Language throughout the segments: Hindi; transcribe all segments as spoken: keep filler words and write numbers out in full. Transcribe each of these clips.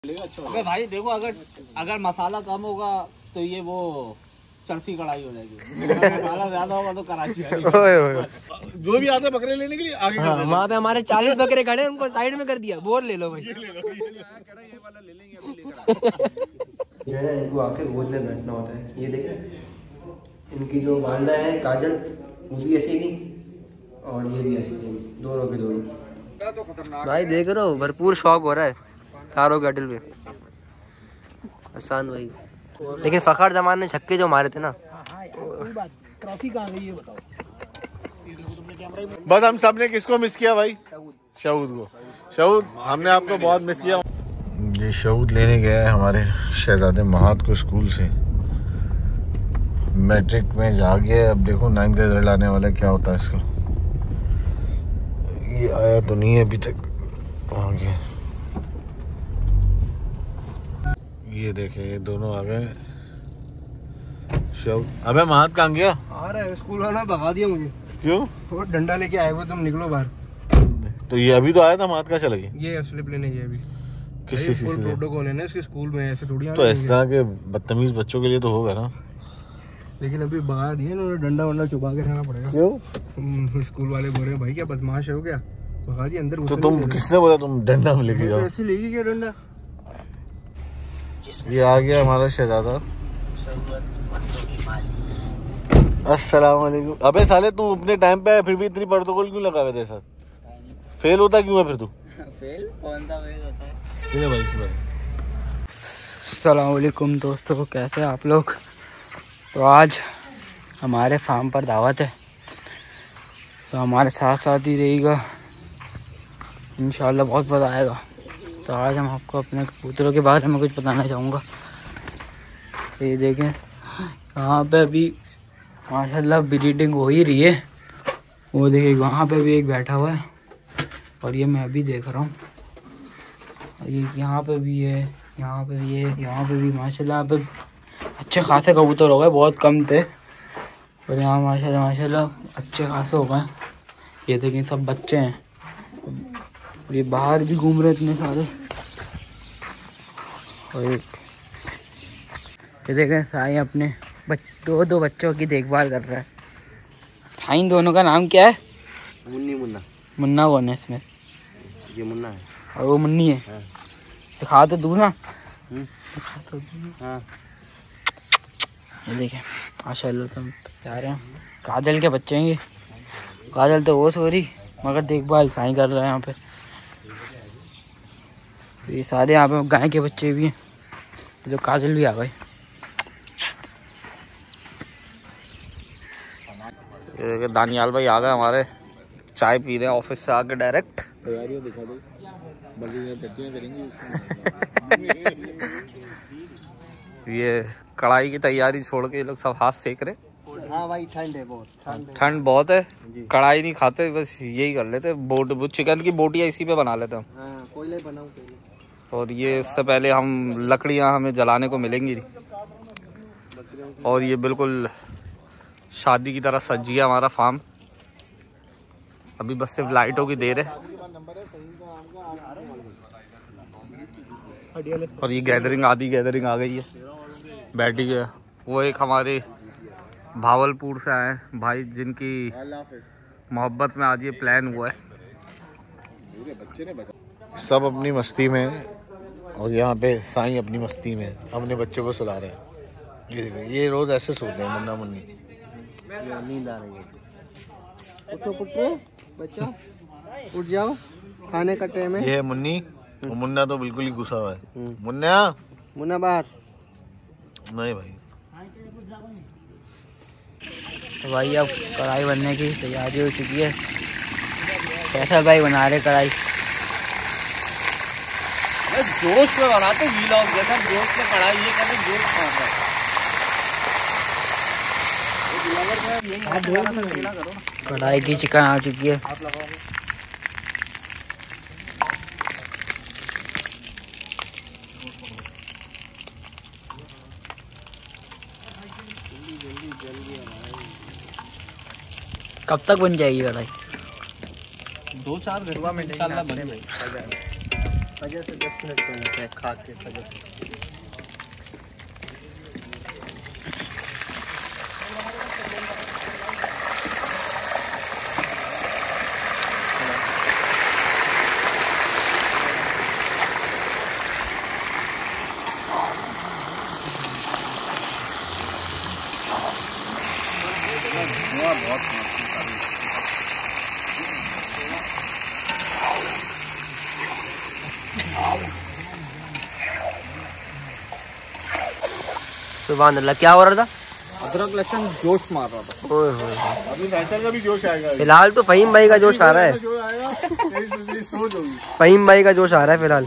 अबे भाई देखो, अगर अगर मसाला कम होगा तो ये वो चरसी कढ़ाई हो जाएगी, मसाला ज्यादा होगा तो कराची जो भी आते बकरे लेने के लिए आगे हाँ, वहाँ पे हमारे चालीस बकरे खड़े, उनको साइड में कर दिया, बोर ले लो भाई। ये ले लो, ये वाला ले लेंगे अभी लेकर। जो है इनको आके गोद में बैठना होता है। ये देखें, इनकी जो वालदा है काजल, वो भी ऐसी थी और ये भी ऐसी थी, दोनों के दोनों। भाई देख रहे हो, भरपूर शौक हो रहा है तारों कैटल पे। आसान भाई, लेकिन फखर जमान ने छक्के जो मारे थे ना, ट्रॉफी कहाँ गई ये बताओ। बस हम सब ने किसको मिस किया भाई? शहूद को। शहूद, हमने आपको बहुत मिस किया। ये शहूद लेने गया है हमारे शहजादे महाद को स्कूल से। मैट्रिक में जा गया, अब देखो नाइन का रिजल्ट आने वाला है, क्या होता है इसका। ये आया तो नहीं है अभी तक, आ गया। ये देखे, ये दोनों आ गए। शहूद, अबे महाद कहाँ गया? आ रहा है, स्कूल वाला भगा दिया मुझे। क्यों? तो डंडा लेके आए हुए, तुम निकलो बाहर। तो ये अभी तो आया था, महाद कहाँ चला गया? ये स्लिप लेने गया अभी। किसी चीज से? प्रोटोकॉल है ना इसके स्कूल में, ऐसे थोड़ी। तो इस तरह के बदतमीज बच्चों के लिए तो होगा ना। लेकिन अभी भगा दिए ना, डंडा वंडा चुपा के रहना पड़ेगा। क्यों? स्कूल वाले बोल रहे हैं भाई क्या बदमाश है हो क्या, भगा दिए अंदर। तो तुम किसने बोला तुम डंडा में लेके जाओ? ऐसे लेके गया डंडा। ये आ गया हमारा शहजादा। अस्सलाम वालेकुम। अबे साले, तू अपने टाइम पे फिर भी इतनी प्रोटोकॉल क्यों लगा हुआ तेरे साथ? फेल होता क्यों है फिर तू? फेल कौन सा फेल होता है? ठीक है भाई। अस्सलाम वालेकुम दोस्तों, कैसे आप लोग? तो आज हमारे फार्म पर दावत है, तो हमारे साथ साथ ही रहेगा, इंशाल्लाह बहुत मज़ा आएगा। तो आज हम आपको अपने कबूतरों के बारे में कुछ बताना चाहूँगा। ये देखें, यहाँ पे अभी माशाल्लाह ब्रीडिंग हो ही रही है। वो देखिए, वहाँ पे भी एक बैठा हुआ है और ये मैं अभी देख रहा हूँ। ये यहाँ पे भी है, यहाँ पे भी है, यहाँ पे भी माशाल्लाह। यहाँ पे अच्छे खासे कबूतर हो गए, बहुत कम थे, और यहाँ माशाल्लाह माशाल्लाह अच्छे खासे हो गए। ये देखें, सब बच्चे हैं और ये बाहर भी घूम रहे इतने सारे। और एक ये देखें, साईं अपने बच दो दो बच्चों की देखभाल कर रहा है। भाई दोनों का नाम क्या है? मुन्नी मुन्ना। मुन्ना कौन है इसमें? ये मुन्ना है और वो मुन्नी है। हाँ। दिखा तो दूँ ना? दिखा तो दूँ। हाँ। ये देखें माशाल्लाह, तुम प्यारे हैं। काजल के बच्चे हैं ये। काजल तो वो सो रही, मगर देखभाल साईं कर रहा है यहाँ पे। ये सारे यहाँ पे गाय के बच्चे भी हैं, जो काजल भी आ गए। दानियाल भाई आ गए हमारे, चाय पी रहे हैं ऑफिस से आके डायरेक्ट। तैयारियां दिखा दो, ये कढ़ाई की तैयारी छोड़ के ये लोग सब हाथ सेक रहे। हाँ भाई, ठंड है बहुत, ठंड बहुत है। कढ़ाई नहीं खाते, बस यही कर लेते। बोट चिकन की बोटियाँ इसी पे बना लेते हम। हाँ, कोयले बनाओ कोयले। और ये इससे पहले हम लकड़ियाँ हमें जलाने को मिलेंगी। और ये बिल्कुल शादी की तरह सजी है हमारा फार्म। अभी बस सिर्फ लाइटों की देर है। और ये गैदरिंग, आधी गैदरिंग आ गई है, बैठी गया। वो एक हमारे भावलपुर से आए भाई, जिनकी मोहब्बत में आज ये प्लान हुआ है। सब अपनी मस्ती में और यहाँ पे साईं अपनी मस्ती में अपने बच्चों को सुला रहे हैं। ये देखो, ये रोज ऐसे सोते हैं मुन्ना मुन्नी। नींद आ रही है। उठो पुत्रो, बच्चा उठ जाओ, खाने का टाइम है। ये है मुन्नी, और मुन्ना तो बिल्कुल ही गुस्सा हुआ है। मुन्ना मुन्ना बाहर नहीं भाई। तो भाई अब कढ़ाई बनने की तैयारी हो चुकी है। कैसा भाई बना रहे कढ़ाई? जोश में बनाते व्लॉग जैसा, जोश में कढ़ाई, ये कहते जोश है। कढ़ाई की चिकन आ चुकी है। कब तक बन जाएगी कढ़ाई? दो चार घंटा में इंशाल्लाह बने भाई। खजर से दस मिनट पहले खा के खजर। सुभान अल्लाह, क्या हो रहा था? अदरक लहसुन जोश मार रहा था। ओए होए, अभी फैसल का भी जोश आएगा। फिलहाल तो फहीम भाई का जोश आ रहा है। जो आएगा तेरी दूसरी सोच होगी। फहीम भाई का जोश आ रहा है फिलहाल।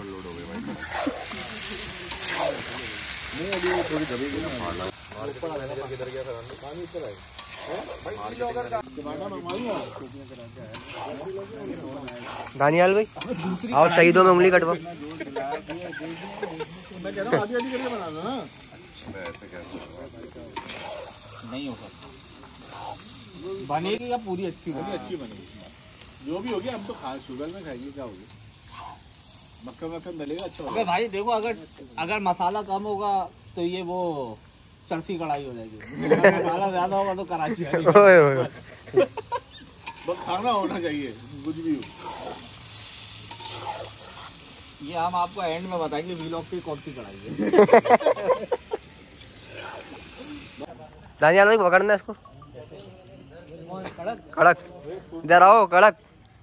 दानियाल भाई आओ, शहीदों में उंगली कटवा। नहीं होगा, बनेगी या पूरी अच्छी बनेगी? अच्छी बनेगी, जो भी होगी। हम तो खा शुगर में खाएंगे, क्या होगी? मक्खन मक्खन डलेगा, अच्छा होगा। भाई देखो, अगर अगर मसाला कम होगा तो ये वो चरसी कढ़ाई हो जाएगी, अगर मसाला ज्यादा होगा तो कराची ओए ओए, बस खाना होना चाहिए, कुछ भी हो। ये हम आपको एंड में बताएंगे व्लॉग की कौन सी कढ़ाई है। दानियाल भाई पकड़ना इसको। कड़क, इधर आओ। कड़क,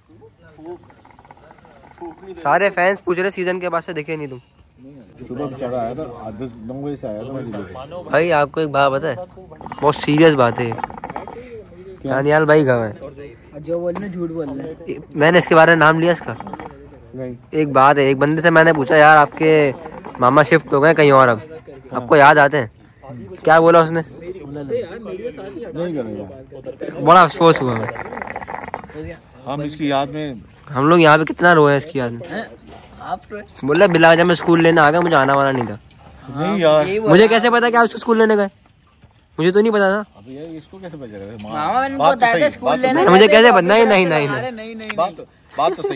सारे फैंस पूछ रहे सीजन के बाद से दिखे नहीं तुम। सुबह बेचारा आया था, आठ दस नौ बजे से आया था मुझे। भाई आपको एक बात पता है, बहुत सीरियस बात है। दानियाल भाई कहाँ है? जो बोलना झूठ बोल रहे। मैंने इसके बारे में नाम लिया इसका? नहीं। एक बात है, एक बंदे से मैंने पूछा, यार आपके मामा शिफ्ट हो गए कहीं और, अब आपको याद आते हैं? क्या बोला उसने? नहीं करेगा। बड़ा अफसोस हुआ मैं। हम इसकी याद में, हम लोग यहाँ पे कितना रोए इसकी याद में। आप बोला बिला जब मैं स्कूल लेने आ गया, मुझे आना वाला नहीं था। नहीं यार, मुझे कैसे पता कि आप उसको स्कूल लेने गए? मुझे तो नहीं पता था। अब यार इसको कैसे पता चलेगा? मामा मैंने बात तो बताया था सही, स्कूल बात तो लेने। सही। मुझे कैसे पता? नहीं नहीं नहीं अरे नहीं, नहीं नहीं बात तो- बात तो सही।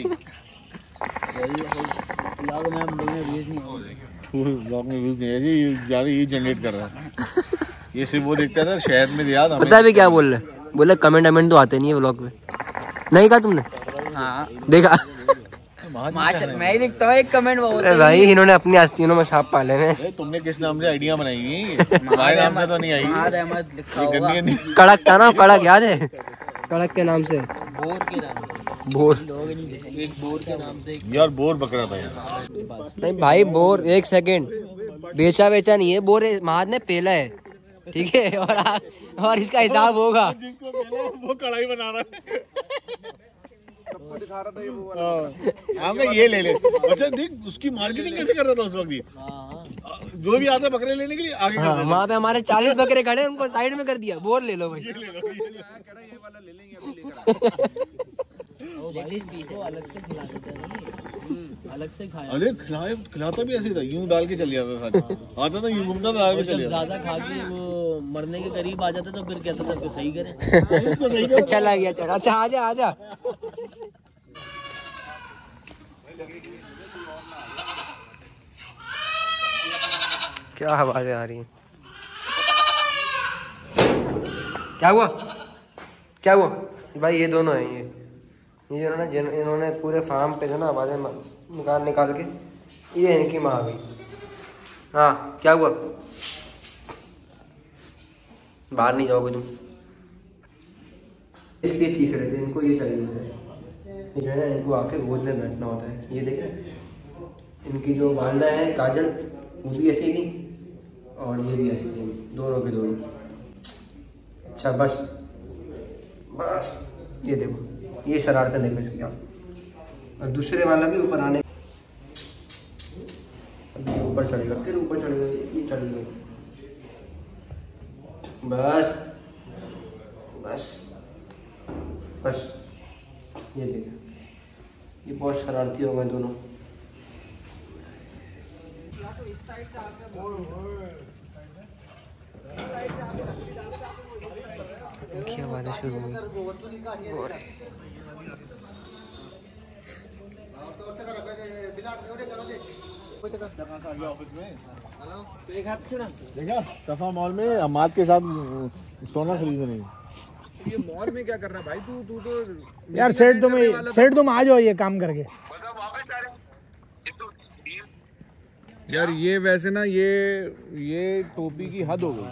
ब्लॉग में हम लोग ने व्यूज नहीं होंगे। ब्लॉग में व्यूज नहीं है जी, ये जा ये जनरेट कर रहा है। ये सिर्फ वो देखता है शहर में याद हमें। पता है भी क्या बोल रहे? बोले कमेंट वमेंट तो आते नहीं है व्लॉग में। नहीं कहा तुमने? हाँ देखा? माशा, मैं ही लिखता हूँ एक कमेंट वो अरे भाई इन्होंने अपनी आस्तीनों में सांप पाले हैं। अरे तुमने किस नाम से आइडिया बनाई है? तुम्हारे नाम से तो नहीं आई। महाद अहमद लिखा ये होगा। गंदी गंदी कड़क था ना, कड़क याद है? कड़क के नाम से, बोर के नाम से बोर। लोग नहीं लिखे। एक बोर के नाम से एक यार बोर बकरा था यार। नहीं भाई बोर, एक सेकंड, बेचा बेचा नहीं है बोर, महाद ने पेला है, ठीक है? और आ, और इसका हिसाब होगा। वो कढ़ाई बना रहा है, सबको दिखा रहा था ये वो वाला। हाँ ये ले ले। अच्छा देख उसकी मार्केटिंग कैसे कर रहा था उस वक्त। ये जो भी आता बकरे लेने के लिए आगे हाँ, वहाँ पे हमारे चालीस बकरे खड़े, उनको साइड में कर दिया, बोर ले लो भाई। ये ले लो, ये ले लो। चालीस पीस है, अलग से खिला देते हैं, अलग से खाया। अरे खिलाए खिलाता भी ऐसे था, यूं डाल के चल जाता था। आता था यूं घूमता था, डाल के चल जाता। ज्यादा खा के वो मरने के करीब आ जाता तो फिर कहता था कि सही करें। इसको सही कर। चला गया, चला। अच्छा आजा आजा। क्या आवाजें आ रही हैं? क्या हुआ? क्या हुआ भाई? ये दोनों हैं, ये ये इन्होंने जिन इन्होंने पूरे फार्म पे जो ना आवाजें निकाल निकाल के, ये इनकी माँ आ गई। हाँ क्या हुआ? बाहर नहीं जाओगे तुम, इसलिए चीख रहे थे। इनको ये चाहिए होता है, ये जो है ना, इनको आके गोद में बैठना होता है। ये देखें, इनकी जो वालदा है काजल, वो भी ऐसी थी और ये भी ऐसी थी, दोनों के दोनों। अच्छा बस बस, ये देखो, ये शरारतें देखो इसकी आप। और दूसरे वाला भी ऊपर आने, अभी ऊपर चढ़ेगा, फिर ऊपर चढ़ेगा, ये चढ़ गई। बस बस बस, ये देखो, ये बहुत शरारती हो गए दोनों। क्या बात शुरू हुई? देखा सफा मॉल में अमाद के साथ सोना खरीदने। ये मॉल में क्या कर रहा है भाई तू तू तो यार सेठ तुम सेठ तुम आ जाओ ये काम करके। यार ये वैसे ना ये ये टोपी की हद हो गई।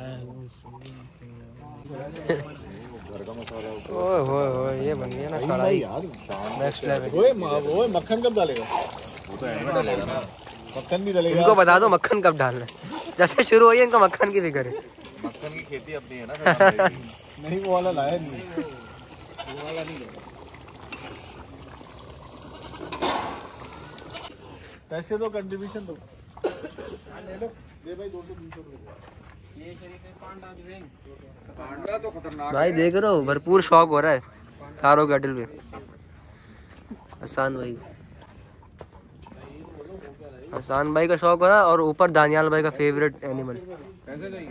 ओए ओए ओए ये बन गया ना कढ़ाई नेक्स्ट लेवल। ओए ओए मक्खन कब डालेगा? वो तो एंड में डालेगा ना। मक्खन भी डालेगा। इनको बता दो मक्खन कब डालना है। जैसे शुरू हुई है इनको मक्खन की फिक्र है। मक्खन की खेती अपनी है ना। नहीं वो वाला लाया नहीं। वो वाला नहीं लाया। पैसे दो कंट्रीब्यूशन दो। ले लो दे भाई दो सौ तीन सौ रुपये। पांडा तो खतरनाक भाई देख रहे हो भरपूर शौक हो रहा है तारों कैटल पे। हसन भाई हसन भाई का शौक हो रहा है और ऊपर दानियाल भाई का फेवरेट एनिमल। पैसे चाहिए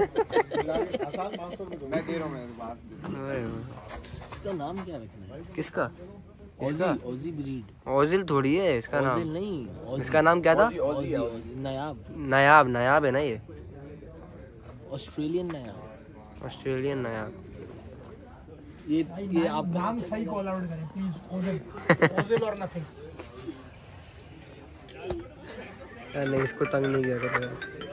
मैं दे रहा हूँ मेरे पास। इसका नाम क्या रखना है? किसका इसका ओजी ब्रीड। ओजिल थोड़ी है इसका नाम। नहीं इसका नाम क्या था? नायाब नायाब। नायाब है ना ये ऑस्ट्रेलियन नायाब। ऑस्ट्रेलियन नायाब। ये ये आप नाम सही कॉल आउट करें प्लीज। ओजिल ओजिल और नथिंग। नहीं इसको तंग नहीं किया करेगा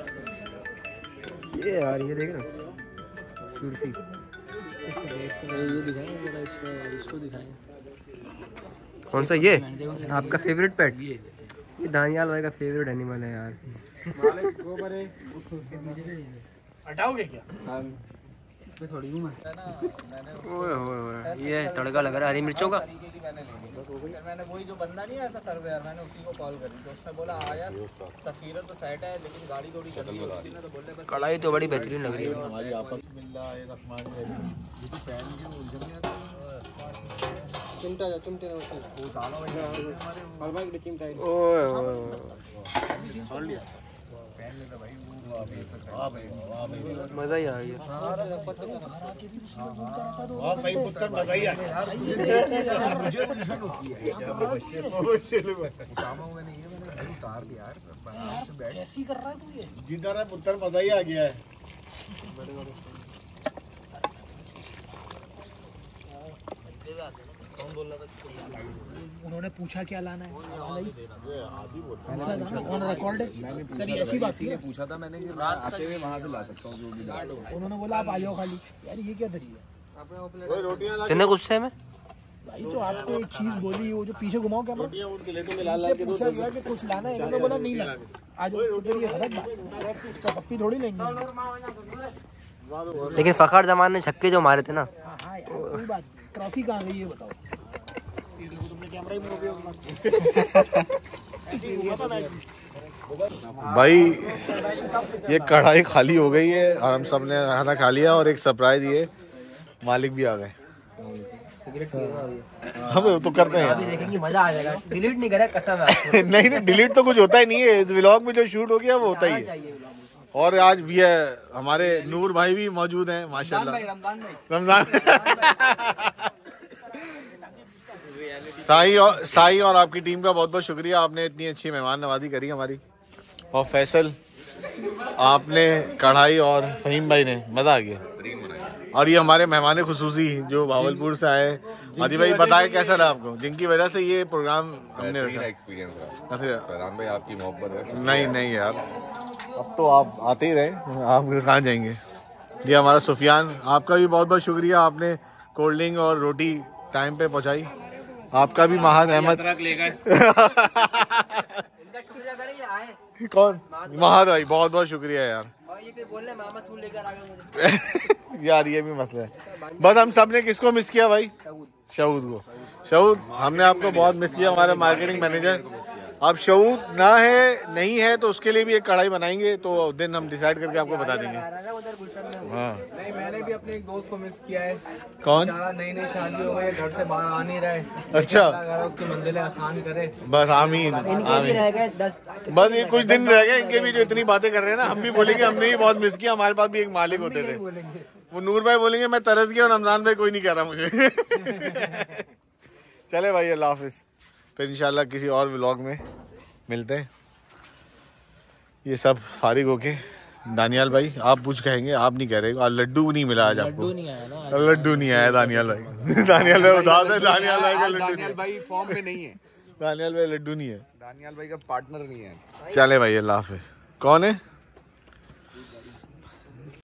ये यार। ये देख ना सुर्खी। ये दिखाएं जरा इसको इसको दिखाएं। कौन सा ये आपका फेवरेट पेट? ये दानियाल भाई का फेवरेट एनिमल है यार। हटाओगे क्या? ओए ओए ओए ये तड़का लग रहा है हरी मिर्चों का। मैंने वही जो बंदा नहीं आया था सर्वेयर, मैंने उसी को कॉल करी तो उसने बोला हाँ यार तस्वीरें तो सेट है लेकिन गाड़ी थोड़ी चली होती ना, तो बोले बस कढ़ाई तो बड़ी बेहतरीन लग रही है। हमारी आपस में चिमटा जा चिमटे ना वो डालो भाई। ओए ओए छोड़ लिया पहन लेता भाई। वाह भाई वाह भाई मजा ही आ गया। वाह भाई पुत्र मजा ही आ गया। मुझे परेशान होती है उतार दिया यार आराम से बैठ। ऐसे ही कर रहा है तू ये जिधर है पुत्र मजा ही आ गया है। उन्होंने पूछा क्या लाना है? ऑन रिकॉर्ड सर ये ऐसी बात है। पूछा था मैंने कि आते हुए वहाँ से ला सकता हूँ जो भी ला। उन्होंने बोला आप आ जाओ खाली। यार ये क्या तरीका है? रोटियां कितने गुस्से में भाई तो आपको एक चीज बोली वो जो पीछे घुमाओ कैमरा इनसे पूछा गया कि कुछ लाना है, इन्होंने बोला नहीं लाना। आज ये गलत बात है, तो पप्पी थोड़ी लेंगे। लेकिन फखर जमान ने छक्के जो मारे थे ना। हाँ हाँ यार कोई बात। ट्रॉफी कहाँ गई ये बताओ? तुमने कैमरा ही मुंह पे भाई ये कढ़ाई खाली हो गई है और हम सब ने खाना खा लिया और एक सरप्राइज ये मालिक भी आ गए। हम तो करते हैं अभी देखेंगे मजा आ जाएगा। डिलीट नहीं करा कसम है। नहीं नहीं डिलीट तो कुछ होता ही नहीं है। इस व्लॉग में जो शूट हो गया वो होता ही है। और आज भी है हमारे नूर भाई भी मौजूद हैं माशाल्लाह। रमजान साई और साई और आपकी टीम का बहुत बहुत शुक्रिया। आपने इतनी अच्छी मेहमान नवाजी करी हमारी। और फैसल आपने कढ़ाई और फहीम भाई ने मजा आ गया। और ये हमारे मेहमान खुसूसी जो भावलपुर से आए। आदि भाई बताए कैसा रहा आपको? जिनकी वजह से ये प्रोग्राम हमने रखा। एक्सपीरियंस रहा भाई आपकी मोहब्बत है। नहीं नहीं यार अब तो आप आते ही रहे, आप कहाँ जाएंगे। ये हमारा सुफियान, आपका भी बहुत बहुत शुक्रिया। आपने कोल्ड ड्रिंक और रोटी टाइम पे पहुंचाई। आपका भी महाद अहमद कौन महाद भाई बहुत बहुत शुक्रिया यार। यार ये भी मसला है। बस हम सब ने किसको मिस किया भाई? शऊद को। शऊद हमने आपको बहुत मिस किया, हमारा मार्केटिंग मैनेजर। अब शऊद ना है नहीं है तो उसके लिए भी एक कढ़ाई बनाएंगे, तो दिन हम डिसाइड करके आपको बता देंगे। हाँ नहीं मैंने भी अपने एक दोस्त को मिस किया है। कौन? नई नई शादी हो गई, घर से बाहर आ नहीं रहे। अच्छा उसकी मंजिलें आसान करे बस आमीन आमीन। बस ये कुछ दिन रह गए इनके भी जो इतनी बातें कर रहे हैं ना। हम भी बोलेंगे हमने भी बहुत मिस किया। हमारे पास भी एक मालिक होते थे, वो नूर भाई बोलेंगे मैं तरस गया और रमजान भाई कोई नहीं कह रहा मुझे। चले भाई अल्लाह हाफिज। फिर इंशाल्लाह किसी और व्लॉग में मिलते हैं। ये सब फारिग होके दानियाल भाई आप कुछ कहेंगे? आप नहीं कह रहे, और लड्डू नहीं मिला आज आपको? लड्डू नहीं आया ना, लड्डू नहीं आया दानियाल भाई। दानियाल भाई उदास है, दानियाल भाई का लड्डू दानियाल भाई फॉर्म में नहीं है। दानियाल भाई लड्डू नहीं है, दानियाल भाई का पार्टनर नहीं है। चले भाई अल्लाह हाफिज। कौन है?